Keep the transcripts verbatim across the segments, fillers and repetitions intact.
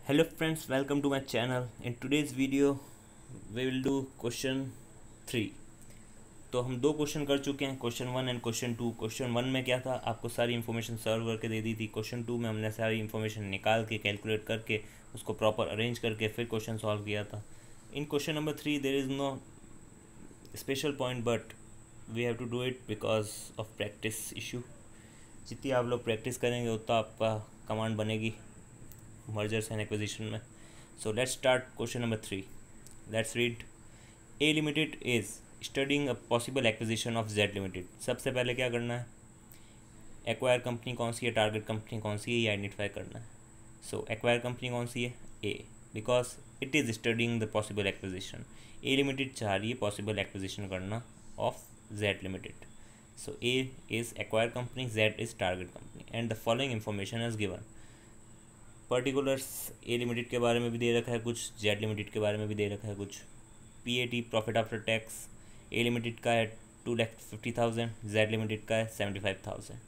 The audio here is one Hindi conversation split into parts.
Hello friends, welcome to my channel. In today's video we will do question three. तो हम दो क्वेश्चन कर चुके हैं, question one and question two. Question one में क्या था, आपको सारी इन्फॉर्मेशन सर्व करके दे दी थी. क्वेश्चन टू में हमने सारी इन्फॉर्मेशन निकाल के कैलकुलेट करके उसको प्रॉपर अरेंज करके फिर क्वेश्चन सॉल्व किया था. In question number three there is no special point but we have to do it because of practice issue. जितनी आप लोग प्रैक्टिस करेंगे उतना आपका कमांड बनेगी mergers and acquisition में. So let's start question number three. Let's read. A Limited is studying a possible acquisition of Z Limited. सबसे पहले क्या करना है, एक्वायर कंपनी कौन सी है, टारगेट कंपनी कौन सी है, ये आइडेंटिफाई करना है. सो एक्वायर कंपनी कौन सी है, A, because it is studying the possible acquisition. A limited चाह रही है पॉसिबल एक्विजिशन करना of Z limited. So A is acquire company, Z is target company and the following information is given. Particulars A limited के बारे में भी दे रखा है कुछ, जेड लिमिटेड के बारे में भी दे रखा है कुछ. P A T profit after tax A limited का है two lakh fifty thousand, Z limited का है seventy five thousand.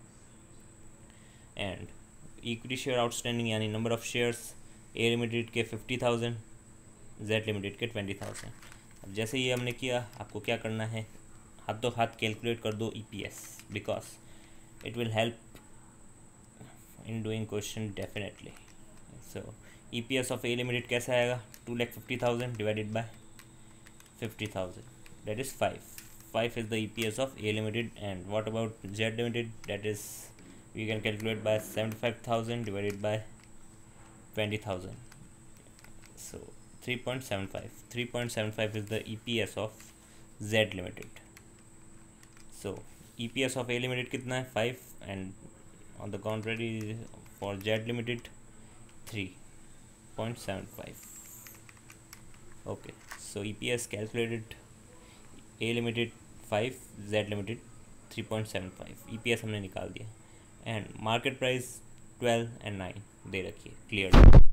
And equity share outstanding यानी number of shares A limited के फिफ्टी थाउजेंड, जेड लिमिटेड के ट्वेंटी थाउजेंड. अब जैसे ये हमने किया, आपको क्या करना है, हाथों हाथ कैलकुलेट कर दो E P S because it will help in doing question definitely. So E P S of A Limited कैसा आएगा, two lakh fifty thousand divided by fifty thousand, that is five. five is the E P S of A Limited. And what about Z Limited, that is we can calculate by seventy-five thousand divided by twenty thousand. So three point seven five. three point seven five is the E P S of Z Limited. So E P S of A Limited कितना है, five, and on the contrary for Z Limited three point seven five. Okay, so E P S calculated, A Limited five, Z Limited three point seven five. E P S हमने निकाल दिया and market price twelve and nine दे रखी है clear.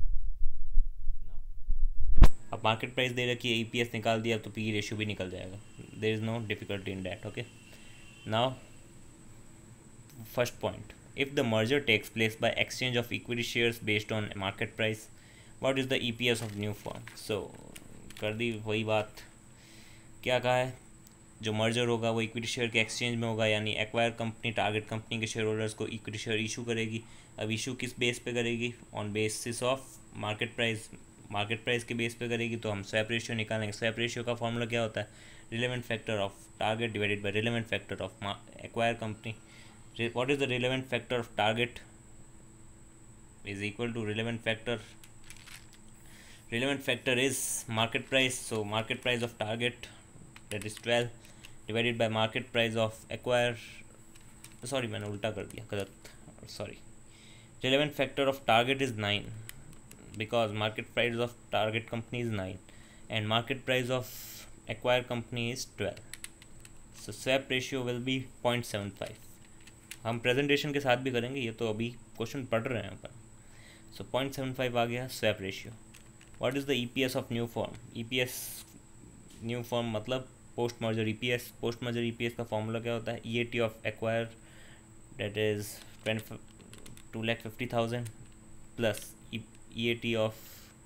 अब मार्केट प्राइस दे रखी है, E P S निकाल दिया तो P E रेशियो भी निकल जाएगा. there is no difficulty in that. Okay, now first point. If the merger takes place by exchange of equity shares based on market price, what is the E P S of new firm? So कर दी वही बात, क्या कहा है, जो मर्जर होगा वो इक्विटी शेयर के एक्सचेंज में होगा, यानी एक्वायर कंपनी टारगेट कंपनी के शेयर होल्डर्स को इक्विटी शेयर इशू करेगी. अब इशू किस बेस पे करेगी, on basis of market price. Market price के बेस पे करेगी तो हम स्वैप रेशियो निकालेंगे. स्वैप रेशियो का फॉर्मूला क्या होता है, relevant factor of target divided by relevant factor of acquire company. What is the relevant factor of target is equal to relevant factor. Relevant factor is market price. So market price of target, that is twelve, divided by market price of acquire. Sorry, मैंने उल्टा कर दिया, गलत. Sorry. Relevant factor of target is nine because market price of target company is nine and market price of acquire company is twelve. So swap ratio will be zero point seven five. हम प्रेजेंटेशन के साथ भी करेंगे, ये तो अभी क्वेश्चन पढ़ रहे हैं अपन. सो पॉइंट सेवन फाइव आ गया swap ratio. What is the E P S of new firm. E P S new firm मतलब post merger E P S. Post merger E P S का फॉर्मूला क्या होता है, E A T of acquire, that is twenty two lakh fifty thousand plus E A T of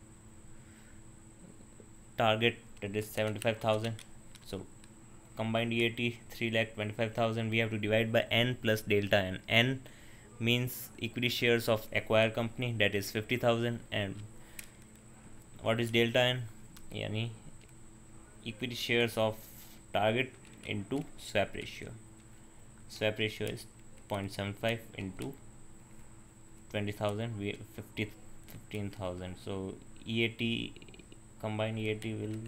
target, that is seventy five thousand. So combined E A T three lakh twenty-five thousand, we have to divide by n plus delta n. N means equity shares of acquired company, that is fifty thousand, and what is delta n, yani equity shares of target into swap ratio. Swap ratio is zero point seven five into twenty thousand, we fifty fifteen thousand. So E A T, combined E A T will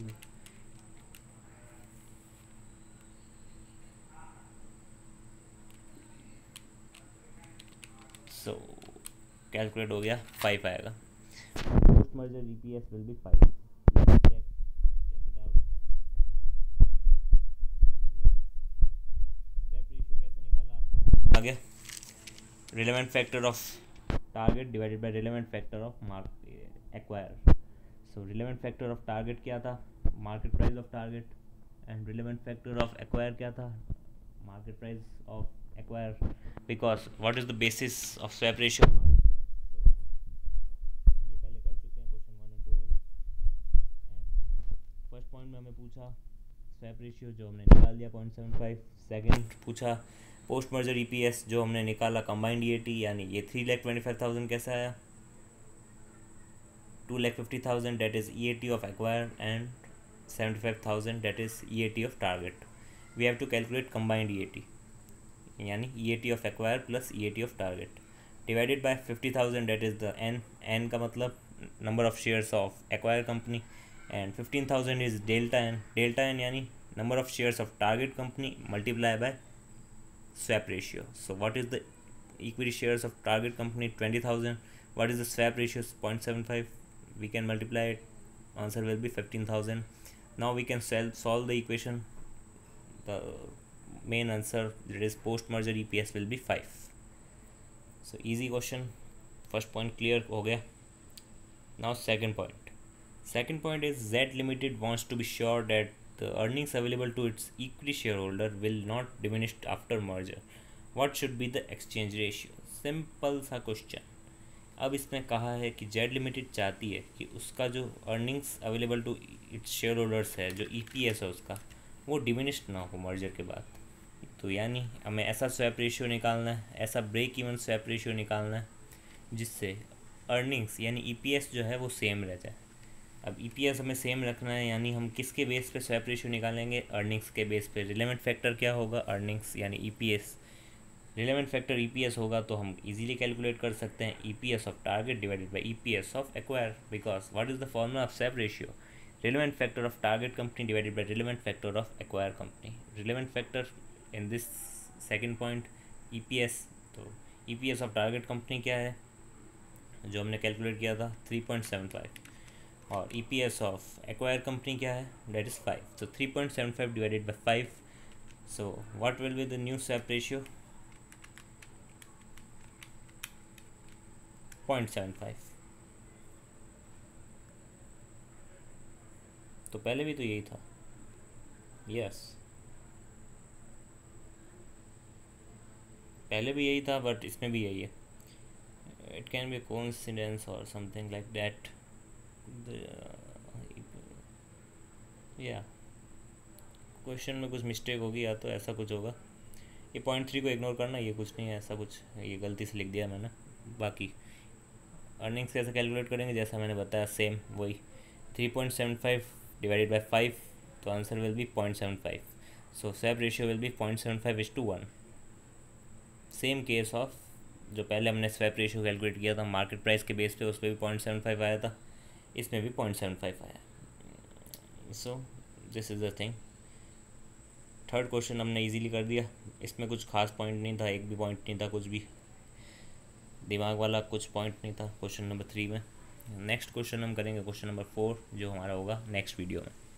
so calculate हो गया, फाइव आएगा. Post merger E P S will be five. Check check it out. Swap ratio कैसे निकाला आपको आ गया, relevant factor of target divided by relevant factor of mark acquire. So relevant factor of target क्या था, market price of target, and relevant factor of acquire क्या था, market price of acquire, because what is the basis of swap ratio, market price. So ये पहले कर चुके पॉइंट में हमें पूछा स्वैप रेशियो जो हमने निकाल दिया पॉइंट सेवन फाइव। सेकेंड पूछा post merger E P S जो हमने निकाला कंबाइंड ई ए टी, यानी ये three lakh twenty five thousand कैसा आया, two lakh fifty thousand that is E A T of acquire and seventy five thousand that is E A T of target. We have to calculate combined E A T, यानी E A T of acquire plus E A T of target divided by fifty thousand that is the N, N का मतलब number of shares of acquire company, and fifteen thousand is delta N, delta N यानी number of shares of target company multiply by swap ratio. So what is the equity shares of target company twenty thousand, what is the swap ratio point seven five, we can multiply it, answer will be fifteen thousand. Now we can solve the equation, the main answer that is post merger E P S will be five. So easy question, first point clear हो गया। Now second point, second point is Z Limited wants to be sure that the earnings available to its equity shareholder will not diminish after merger. What should be the exchange ratio? Simple सा क्वेश्चन। अब इसमें कहा है कि जेड लिमिटेड चाहती है कि उसका जो earnings available to its share holders है, जो ईपीएस है उसका, वो डिमिनिश ना हो मर्जर के बाद। तो यानी हमें ऐसा स्वैप रेशियो निकालना है, ऐसा ब्रेक इवन स्वैप रेशियो निकालना है जिससे अर्निंग्स यानी ईपीएस जो है वो सेम रह जाए। अब ईपीएस हमें सेम रखना है, यानी हम किसके बेस पे स्वैप रेशियो निकालेंगे, अर्निंग्स के बेस पे। रिलेवेंट फैक्टर क्या होगा, अर्निंग्स यानी ईपीएस। रिलेवेंट फैक्टर ईपीएस होगा तो हम इजीली कैलकुलेट कर सकते हैं EPS of target divided by EPS of acquire, because what is the formula of swap ratio, relevant factor of target company divided by relevant factor of acquire company. Relevant factor in this second point EPS, तो ईपीएस ऑफ टारगेट कंपनी क्या है जो हमने कैलकुलेट किया था थ्री पॉइंट सेवन फाइव, और ईपीएस ऑफ एक्वायर कंपनी क्या है that is five. So three point seven five divided by five, so what will be the new swap ratio, point seven five. तो पहले भी तो यही था, यस yes. पहले भी यही था बट इसमें भी यही है। It can be coincidence or something like that, या क्वेश्चन में कुछ मिस्टेक होगी या तो ऐसा कुछ होगा। ये पॉइंट थ्री को इग्नोर करना, ये कुछ नहीं है ऐसा कुछ, ये गलती से लिख दिया मैंने। बाकी अर्निंग्स कैसे कैलकुलेट करेंगे जैसा मैंने बताया सेम वही, three point seven five divided by five, तो answer will be point seven five. So swap ratio will be point seven five is to one. Same case of जो पहले हमने स्वैप रेशियो कैलकुलेट किया था मार्केट प्राइस के बेस पे, उस पर भी पॉइंट सेवन फाइव आया था, इसमें भी पॉइंट सेवन फाइव आया। So this is the thing. Third question हमने इजीली कर दिया, इसमें कुछ खास पॉइंट नहीं था, एक भी पॉइंट नहीं था, कुछ भी दिमाग वाला कुछ पॉइंट नहीं था क्वेश्चन नंबर थ्री में। नेक्स्ट क्वेश्चन हम करेंगे क्वेश्चन नंबर फोर, जो हमारा होगा नेक्स्ट वीडियो में।